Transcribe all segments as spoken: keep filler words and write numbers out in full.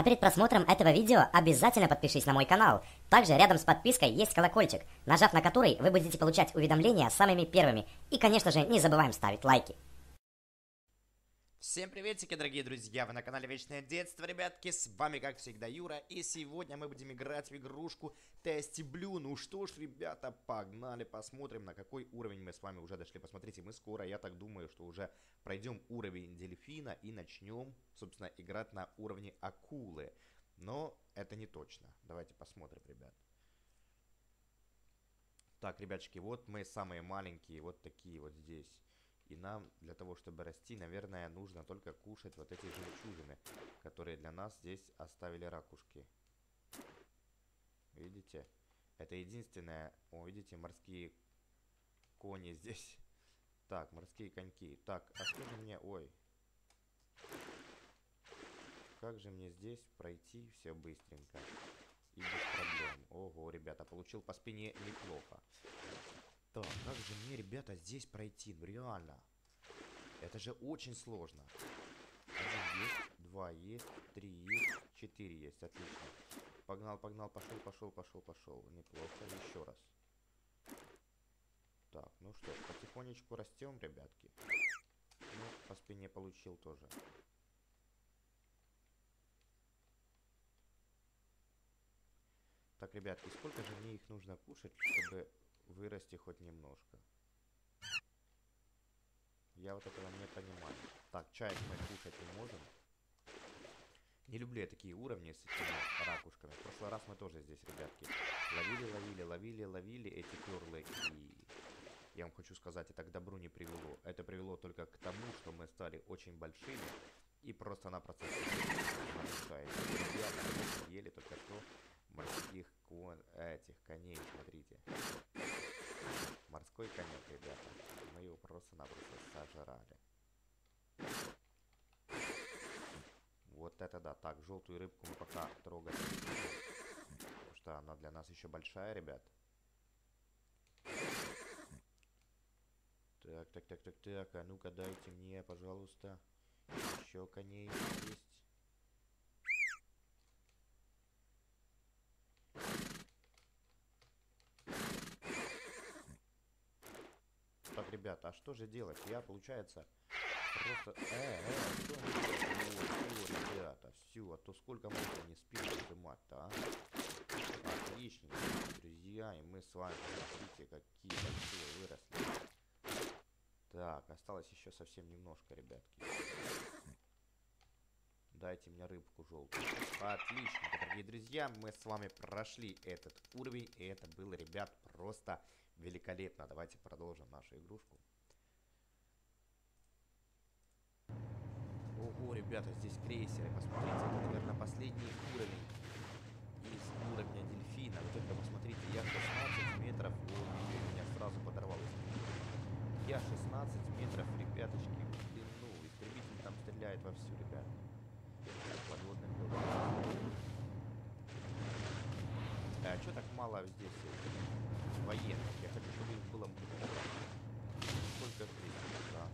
перед просмотром этого видео обязательно подпишись на мой канал. Также рядом с подпиской есть колокольчик, нажав на который вы будете получать уведомления самыми первыми. И, конечно же, не забываем ставить лайки. Всем приветики, дорогие друзья, вы на канале Вечное Детство, ребятки, с вами, как всегда, Юра, и сегодня мы будем играть в игрушку Tasty Blue. Ну что ж, ребята, погнали, посмотрим, на какой уровень мы с вами уже дошли. Посмотрите, мы скоро, я так думаю, что уже пройдем уровень дельфина и начнем, собственно, играть на уровне акулы. Но это не точно, давайте посмотрим, ребят. Так, ребяточки, вот мы самые маленькие, вот такие вот здесь. И нам для того, чтобы расти, наверное, нужно только кушать вот эти жемчужины, которые для нас здесь оставили ракушки. Видите? Это единственное... О, видите, морские кони здесь. Так, морские коньки. Так, а что же мне... Ой. Как же мне здесь пройти все быстренько и без проблем? Ого, ребята, получил по спине неплохо. Так, как же мне, ребята, здесь пройти? Ну, реально. Это же очень сложно. Один есть, два есть, три есть, четыре есть. Отлично. Погнал, погнал, пошел, пошел, пошел, пошел. Неплохо. Еще раз. Так, ну что, потихонечку растем, ребятки. Ну, по спине получил тоже. Так, ребятки, сколько же мне их нужно кушать, чтобы вырасти хоть немножко? Я вот этого не понимаю. Так, чаек мы кушать не можем. Не люблю я такие уровни с этими ракушками. В прошлый раз мы тоже здесь, ребятки, ловили, ловили, ловили, ловили эти перлы. И я вам хочу сказать, это к добру не привело. Это привело только к тому, что мы стали очень большими и просто-напросто ели только что морских кон... этих коней, смотрите. Морской конек, ребята. Мы его просто-напросто сожрали. Вот это да. Так, желтую рыбку мы пока трогать не будем, потому что она для нас еще большая, ребят. Так, так, так, так, так. А ну-ка дайте мне, пожалуйста. Еще коней есть. Так, ребята, а что же делать? Я, получается, просто... Э, э, что мне делать? О, все, ребята, все, а то сколько можно не спину сжимать-то, а? Отлично, друзья, и мы с вами, смотрите, какие большие выросли. Так, осталось еще совсем немножко, ребятки. Дайте мне рыбку желтую. Отлично, дорогие друзья, мы с вами прошли этот уровень, и это было, ребят, просто... великолепно. Давайте продолжим нашу игрушку. Ого, ребята, здесь крейсеры. Посмотрите, это, наверное, последний уровень из уровня дельфина. Вы только посмотрите, я шестнадцать метров. Ой, меня сразу подорвало. Я шестнадцать метров, ребяточки, в длину. Истребитель там стреляет вовсю, ребят. Так, подводный плод. А что так мало здесь военных? Я хочу, чтобы их было много. Сколько здесь? Да.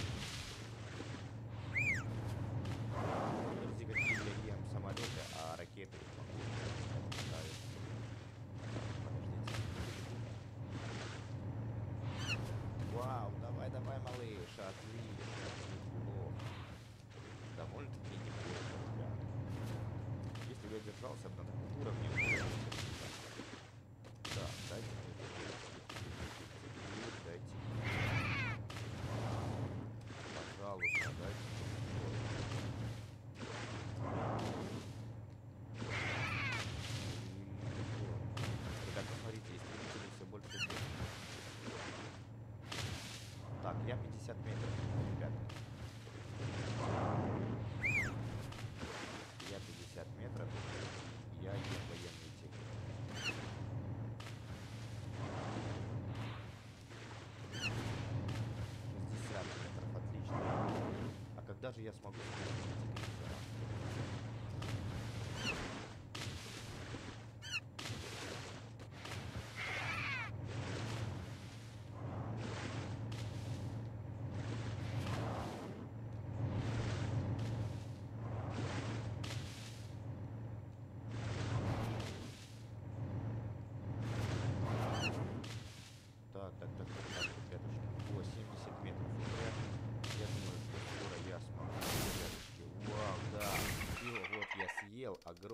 Подожди, какие я ем самолеты, а ракеты ставят. Подождите. Вау, давай, давай, малыш, отлично. Неплохо. Довольно-таки неплохо, ребят. Если бы я держался бы на таком уровне, да, дайте мне, дайте мне. Пожалуйста, дайте мне. Ребят, посмотрите, истребители все больше и больше. Так, я пятьдесят метров, ребят. Я пятьдесят метров. Я ем военный тигр. шестьдесят метров, отлично. А когда же я смогу спустить?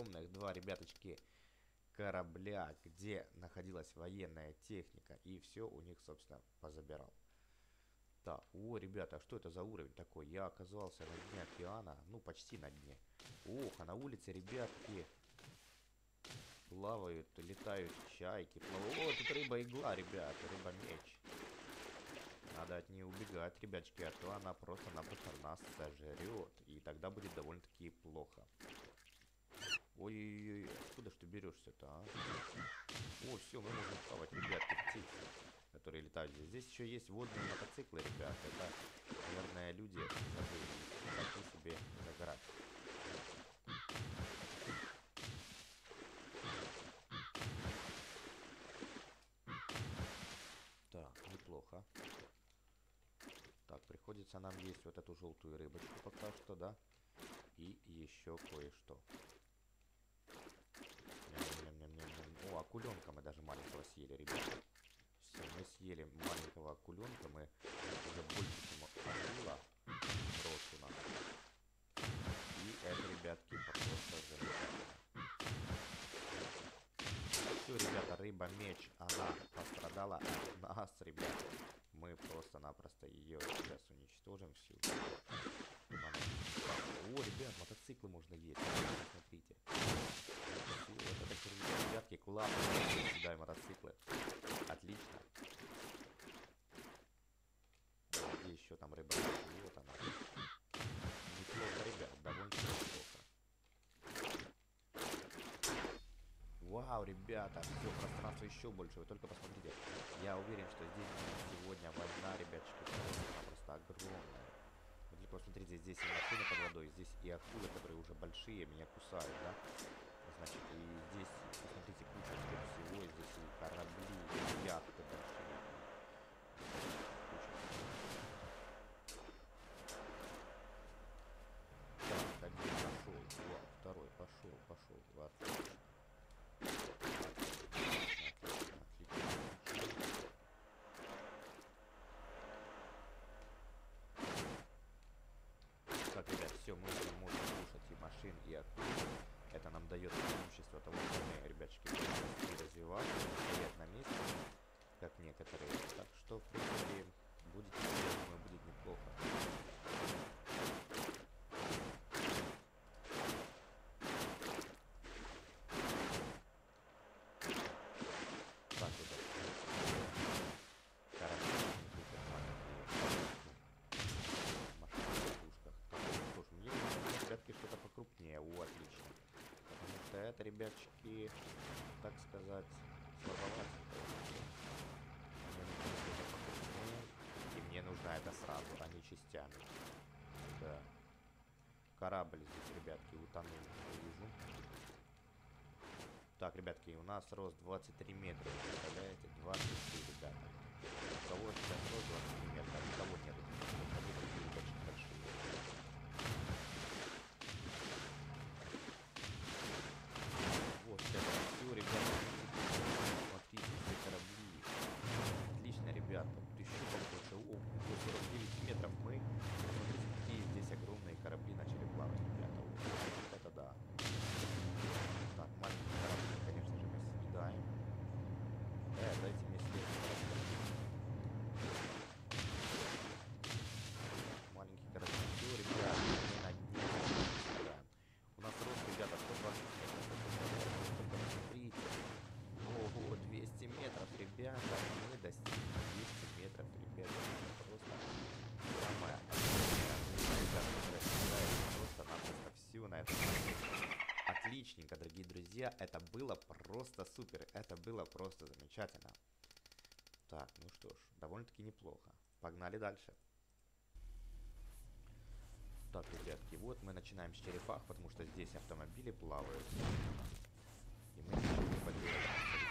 огромных два, ребяточки, корабля, где находилась военная техника. И все у них, собственно, позабирал. Так, о, ребята, а что это за уровень такой? Я оказался на дне океана, ну, почти на дне. Ох, а на улице, ребятки, плавают, летают чайки. Плавают. О, тут рыба-игла, ребята, рыба-меч. Надо от нее убегать, ребяточки, а то она просто-напросто нас сожрет. И тогда будет довольно-таки плохо. Ой-ой-ой, откуда ж ты берешься-то, а? О, все, мы можем плавать, ребятки, птицы, которые летают здесь. Здесь еще есть водные мотоциклы, ребят. Это, наверное, люди забыли, как себе загорать. Так, неплохо. Так, приходится нам есть вот эту желтую рыбочку пока что, да? И еще кое-что. О, акуленка мы даже маленького съели, ребята. Все, мы съели маленького акуленка, мы уже больше, чем акула рост у нас. И это, ребятки, просто замечательно. Все, ребята, рыба-меч, она пострадала от нас, ребята. Мы просто-напросто ее сейчас уничтожим всю. О, ребят, мотоциклы можно есть. Смотрите. Все, вот это, ребятки, классно. Сюда и мотоциклы. Отлично. Где еще там рыба? Вот она. Неплохо, ребят, довольно неплохо. Вау, ребята, все, пространство еще больше. Вы только посмотрите. Я уверен, что здесь сегодня война, ребятчики, просто огромная. Вы только посмотрите, здесь и машины под водой, здесь и акулы, которые уже большие, меня кусают, да? Значит, и здесь, посмотрите, куча всего, здесь и корабли, и яхты большие. Так, один пошел, два, второй пошел, пошел, двадцать. Так, ребят, все, мы уже можем слушать и машин, и акул. Это нам дает преимущество того, что мы, ребятчики, не развиваться, не стоять на месте, как некоторые. Так что, в принципе, будет, я думаю, будет неплохо. Так, ребят, короче, мне, ребятки, что-то покрупнее. О, отлично. Потому что это, ребятчики, так сказать, слабовато. Мне нужно что-то покрупнее. И мне нужно это сразу, а не частями. Да. Корабль здесь, ребятки, утонул. Вижу. Так, ребятки, у нас рост двадцать три метра. Представляете? двадцать три, ребята. У кого сейчас рост двадцать три метра, а никого нет. У кого такие ребятчики большие. Вот это все, ребята. Смотрите, все корабли. Отлично, ребята. Тут еще побольше. О, до сорок девять метров мы. Смотрите, какие здесь огромные корабли начали плавать, ребята. Вот это да. Так, маленький корабль, конечно же, мы съедаем. Э, дайте мне след. Маленький корабль. Все, ребята, мы на дне съедаем. У нас рост, ребята, сто двадцать метров. Смотрите. Ого, двести метров, ребята. Мы достигли двухсот метров, ребята. Это просто самое просто-напросто все на этом. Отличненько, дорогие друзья. Это было просто супер. Это было просто замечательно. Так, ну что ж, довольно-таки неплохо. Погнали дальше. Так, ребятки, вот мы начинаем с черепах, потому что здесь автомобили плавают. И мы ничего не поделаем.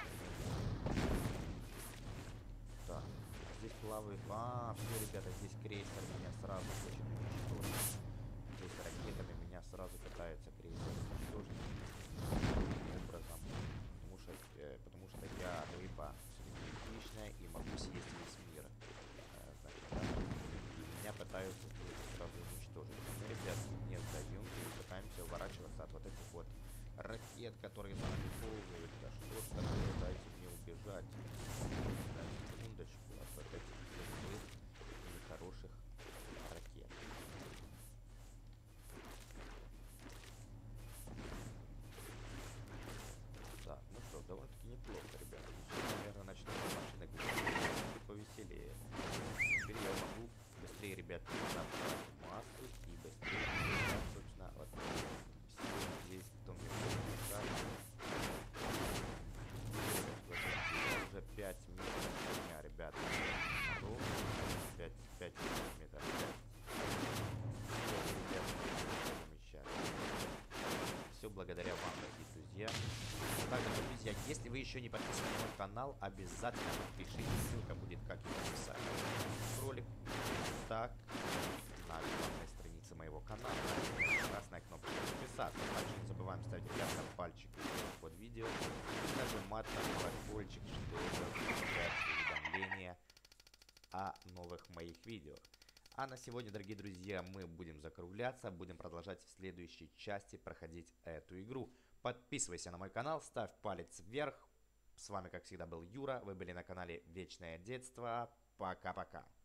Так, здесь плавают... А, все, ребята, здесь крейсер меня сразу хочет уничтожить. Здесь ракетами меня сразу пытаются крейсер уничтожить. Таким образом. Потому что, э, потому что я рыба средневековечная и могу съесть весь мир. Э, значит, да? И меня пытаются сразу уничтожить. Мы, ребят, не сдаем и пытаемся уворачиваться от вот этих вот ракет. ребят, набрать массу и быстрее. Да, собственно, вот все здесь, кто мне писали. Уже пять минут у меня, ребят, пять, пять метров. Все благодаря вам, дорогие друзья. Также, друзья, если вы еще не подписаны на мой канал, обязательно подпишитесь. Ссылка будет, как и в описании. Ролик, так, на главной странице моего канала. Красная кнопка подписаться. Также не забываем ставить ярко пальчик под видео. И нажимать на колокольчик, чтобы получать уведомления о новых моих видео. А на сегодня, дорогие друзья, мы будем закругляться, будем продолжать в следующей части проходить эту игру. Подписывайся на мой канал, ставь палец вверх. С вами, как всегда, был Юра. Вы были на канале Вечное Детство. Пока-пока.